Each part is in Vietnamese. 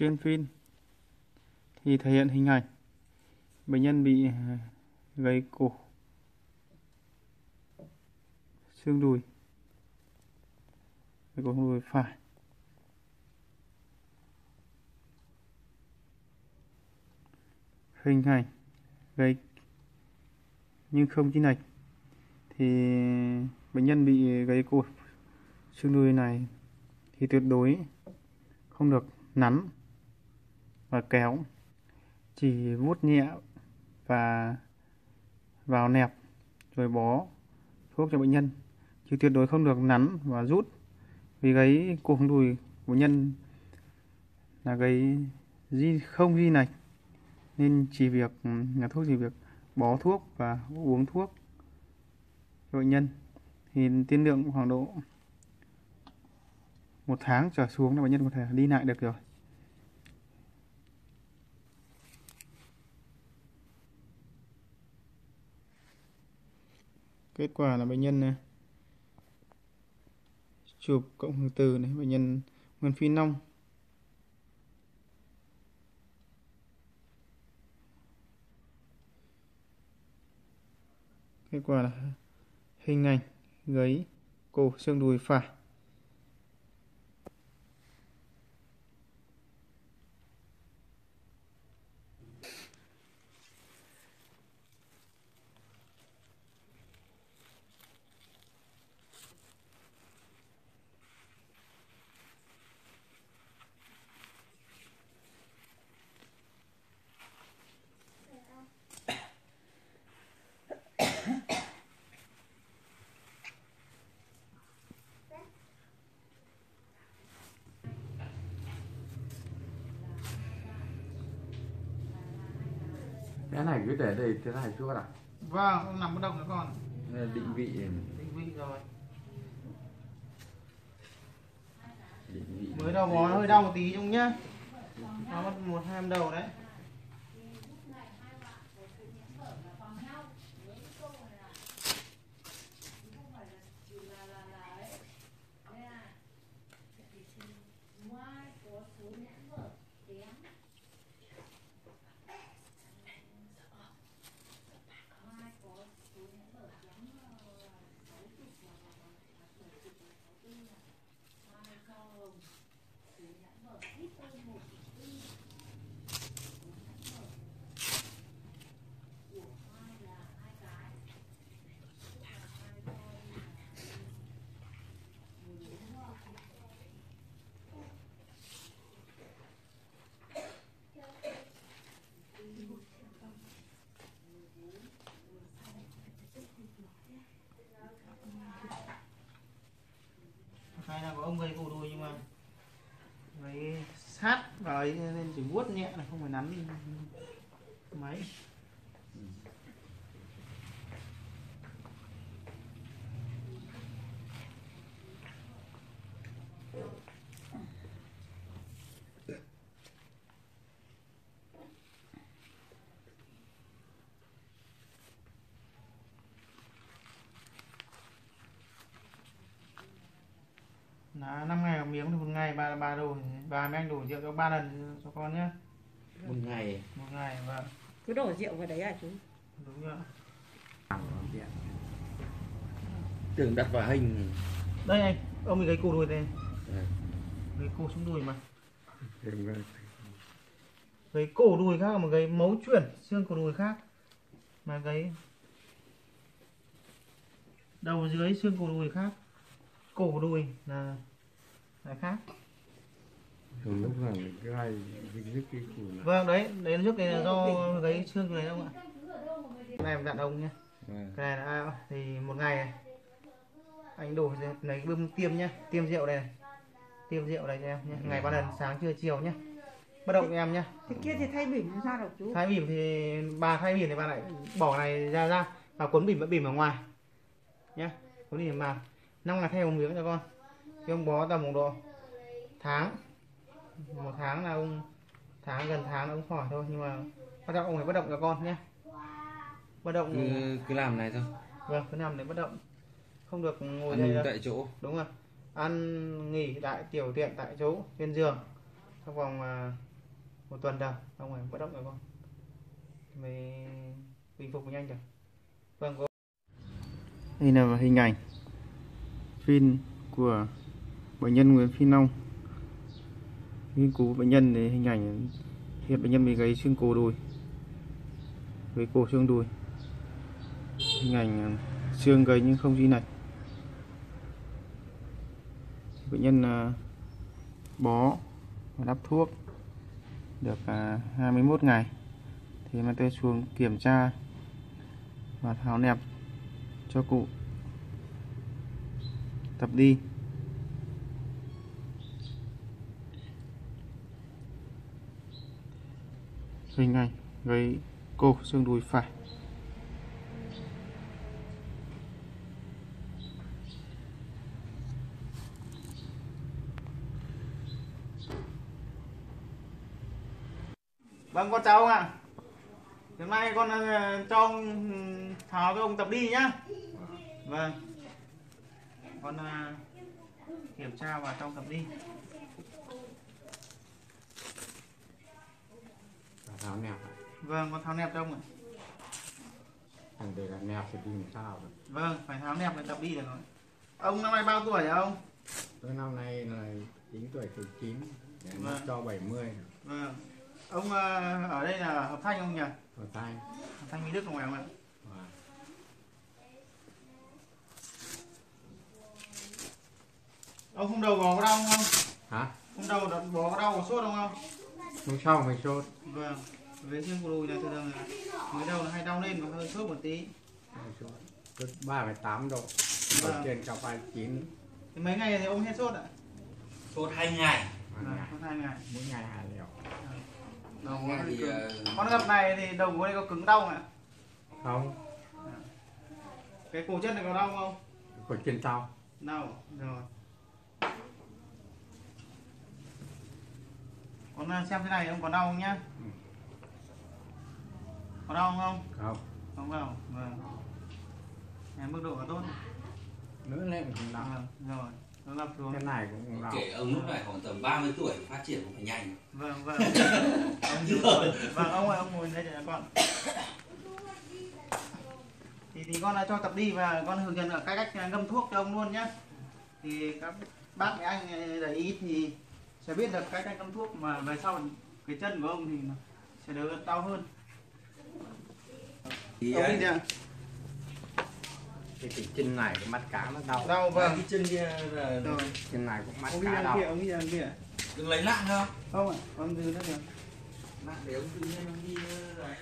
Trên phim thì thể hiện hình ảnh bệnh nhân bị gãy cổ, xương đùi, gãy cổ đùi phải. Hình ảnh gãy nhưng không chênh lệch thì bệnh nhân bị gãy cổ xương đùi này thì tuyệt đối không được nắn và kéo, chỉ vuốt nhẹ và vào nẹp rồi bó thuốc cho bệnh nhân, chứ tuyệt đối không được nắn và rút, vì gãy cổ đùi của bệnh nhân là gãy không di lệch nên nhà thuốc chỉ việc bó thuốc và uống thuốc cho bệnh nhân, thì tiên lượng khoảng độ 1 tháng trở xuống là bệnh nhân có thể đi lại được rồi. Kết quả là bệnh nhân chụp cộng hưởng từ này, bệnh nhân Nguyễn Phi Long. Kết quả là hình ảnh gãy cổ xương đùi phải. Cái này cứ để đây thế này suốt à? Vâng, ông nằm bất động nữa con. Định vị rồi. định vị Mới đầu bó hơi đau một tí chung nhá. Nó mất 1-2 năm đầu đấy. Hay là có ông gãy cổ đùi nhưng mà gãy sát vào ấy nên chỉ vuốt nhẹ là không phải nắn máy. Là 5 ngày một miếng thì 1 ngày ba đồ, và mấy anh đổ rượu cho 3 lần cho con nhé. 1 ngày. 1 ngày, vâng. Cứ đổ rượu vào đấy à chú? Đúng rồi. Tưởng đặt vào hình. Đây anh, ông bị gãy cổ đùi đây. Gãy cổ xuống đùi mà. Gãy cổ đùi khác mà gãy mấu chuyển xương cổ đùi khác. Mà gãy đầu dưới xương cổ đùi khác. Cổ đùi là khác. Lúc nào cái hai cái cổ này. Vâng, đấy nó trước đây là do gãy xương này không ạ? Cái này dặn ông nhé. Cái này là thì 1 ngày này anh đổ lấy bơm tiêm nhá, tiêm rượu đây này. Tiêm rượu đây cho em nhé, ngày 3 lần, sáng trưa chiều nhé. Bất động em nhé. Thế kia thì thay bỉm làm sao được chú? Thay bỉm thì bà thay bỉm thì bà lại bỏ này ra và cuốn bỉm ở ngoài nhé, cuốn bỉm vào 5 ngày thay một miếng cho con. Thì ông bó tầm 1 tháng, 1 tháng là ông gần tháng là ông khỏi thôi, nhưng mà quan trọng ông phải bất động cho con nhé. Bất động cứ làm này thôi. Vâng, cứ nằm để bất động, không được ngồi ăn đây tại chỗ. Đúng rồi, ăn nghỉ đại tiểu tiện tại chỗ trên giường trong vòng một tuần đầu xong rồi bắt động rồi con mới bình phục nhanh rồi. Vâng, có đây là hình ảnh phim của bệnh nhân Nguyễn Phi Long. Nghiên cứu bệnh nhân thì hình ảnh hiện bệnh nhân bị gãy xương cổ đùi, gãy cổ xương đùi, hình ảnh xương gãy nhưng không di lệch. Bệnh nhân bó và đắp thuốc được 21 ngày thì mà tôi xuống kiểm tra và tháo nẹp cho cụ tập đi. Hình ảnh gãy cổ xương đùi phải. Vâng, con chào ông ạ. Hôm nay con cho ông tháo cho ông tập đi nhá. Vâng, con kiểm tra và cho ông tập đi. Tháo nẹp. Vâng, con tháo nẹp cho ông ạ. Để làm nẹp thì đi làm sao được. Vâng, phải tháo nẹp để tập đi được rồi. Ông năm nay bao tuổi hả ông? Tôi năm nay là 9 tuổi thứ 9, để Vâng. cho 70. Vâng. Ông ở đây là Hợp Thanh không nhỉ? Ở tay. Hợp Thanh Mỹ Đức không phải không ạ? Và Ông không đầu bò có đau không? hả? Không đầu bò có đau có sốt không không? Hôm sau phải sốt. Vâng. Với xương cổ đùi này thường là mới đầu nó hay đau lên và hơi sốt một tí. Sốt 3,8 độ. Vâng. Ở trên cao 39. Thì mấy ngày thì ông hết sốt ạ? Sốt 2 ngày. Vâng, sốt 2 ngày. Mỗi ngày 2 liều. Đầu Nghe hơi thì, cứng. Con gặp này thì đầu gối này có cứng đau không ạ? Không, Cái cổ chân này có đau không? của trên sau. Đau rồi. Con xem thế này ông có đau không nhá? Có đau không? Không, Không đau. Vâng. Em mức độ là tốt. nữa lên cũng đau. Vâng, rồi. Nó ngập xuống. Cái này cũng đau. Kể ông lúc này khoảng tầm 30 tuổi phát triển cũng phải nhanh. Vâng, vâng. Ông rồi. Vâng, ông ơi, ông ngồi đây để con. Thì con đã cho tập đi và con hướng dẫn ở cách ngâm thuốc cho ông luôn nhé. Thì các bác với anh để ý thì sẽ biết được cách ngâm thuốc, mà về sau cái chân của ông thì nó sẽ đỡ đau hơn. Thì Ông đi nè. Cái chân này cái mắt cá nó đau. Đau vâng. cái chân kia là Rồi. Chân này cũng mắt Ông đi cá đằng đau. kia, ông đi đằng kia. đừng lấy nặng không? Không ạ, con từ đó được. Nặng để ông tự nhiên ông đi đấy.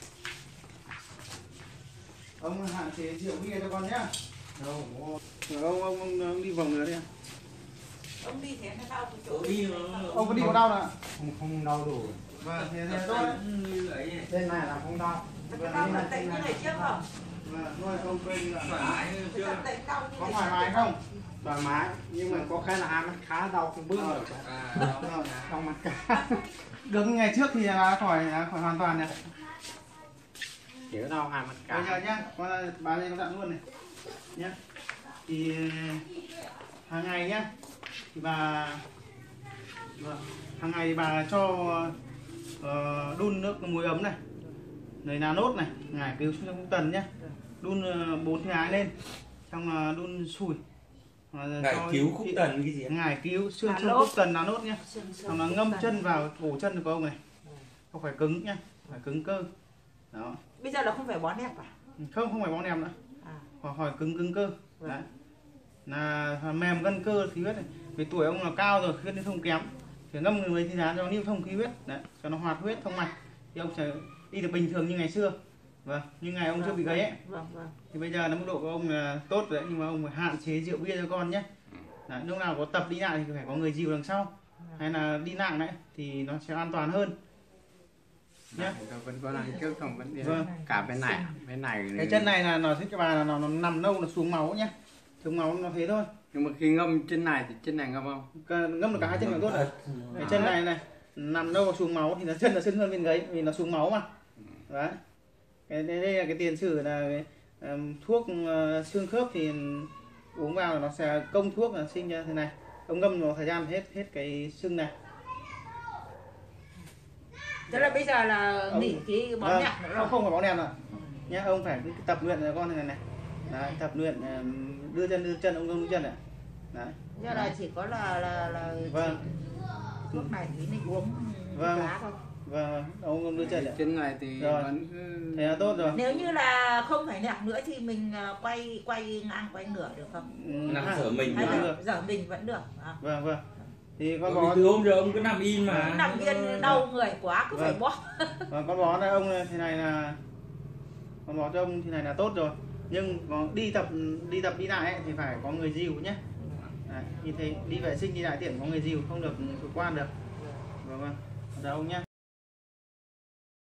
Ông hạn chế rượu bia cho con nhá. Đâu, Rồi ông đi vòng nữa đi ạ. Ông đi thế nó đau cái chỗ. Đi Ông có đi có đau nào? không đau đủ. Vâng, thế tốt đấy. như vậy. Trên này là không đau. Cái đau là tệ như ngày trước không? Vâng, thôi không quên là Thoải mái như Cái chưa? đau tệ đau như có ngày thoải trước. mái không? Thoải mái, nhưng mà có cái là hai mắt khá đau không bước được. Vâng. Đau mắt cá. Được như ngày trước thì khỏi hoàn toàn này. Chỉ có đau hai mắt cá. Bây giờ nhá, con bà đây con dặn luôn này nhá. Thì hàng ngày nhá, thì bà vâng, hàng ngày bà cho đun nước muối ấm này, lấy lá nốt này, ngải cứu trong tần nhá, đun 4 ngải lên, xong đun sủi. Ngải cứu khúc tần cái gì ạ? Ngải cứu xương Lá xương nốt. khúc tần lá nốt nhá, Xương xong nó ngâm chân vào cổ chân của ông này, không phải cứng nhá, phải cứng cơ. Đó. Bây giờ là không phải bó nẹp à? Không phải bó nẹp nữa. À. Hỏi cứng cơ. Vâng. Đấy. Là mềm gân cơ khí huyết này. Vì tuổi ông là cao rồi, khí huyết không kém, phải ngâm mấy thời gian cho nó lưu thông khí huyết, đấy, cho nó hoạt huyết thông mạch thì ông sẽ đi được bình thường như ngày xưa. Vâng, như ngày ông chưa bị gãy ấy. Vâng, vâng. Thì bây giờ nó mức độ của ông là tốt đấy, nhưng mà ông phải hạn chế rượu bia cho con nhé. Đấy, lúc nào có tập đi lại thì phải có người dìu đằng sau, hay là đi nặng đấy thì nó sẽ an toàn hơn nhé. Vẫn có lần trước không vấn đề. Vâng. Cả bên này Cái chân này là nó thích cho bà là nó nằm lâu nó xuống máu nhé, xuống máu nó thế thôi. nhưng mà khi ngâm chân này thì chân này ngâm không? Ngâm được cả hai chân là tốt rồi. Cái chân này này nằm đâu xuống máu thì nó chân nó sưng hơn bên gáy vì nó xuống máu mà. Đấy. Đây là cái tiền sử là cái, thuốc xương khớp thì uống vào là nó sẽ công thuốc là sinh ra thế này. Ông ngâm vào thời gian hết cái sưng này. Thế là bây giờ là nghỉ cái bó Vâng, nhạc nữa rồi. không phải bó nẹp rồi nhá, ông phải cứ tập luyện cho con này. Đấy, tập luyện đưa chân ông đưa chân này. Đấy. Giờ là chỉ có là Vâng. thuốc này tí này uống Vâng. lá thôi. Vâng, ông đưa chân này. Trên này thì Rồi. vẫn Thế là tốt rồi. Nếu như là không phải nẹp nữa thì mình quay ngang quay ngửa được không? Nằm sở mình Hay vẫn là được. dở mình vẫn được. À. Vâng vâng. Thì con Bởi bó vì từ hôm giờ ông cứ nằm im mà. Nằm yên đau người quá cứ phải Vâng. bó. và con bó này ông thế này là con bó cho ông thế này là tốt rồi. Nhưng có đi tập đi lại ấy, thì phải có người dìu nhé. Đấy, như thế đi vệ sinh đi lại tiện có người dìu, không được chủ quan được. Vâng vâng. Chào ông nhé.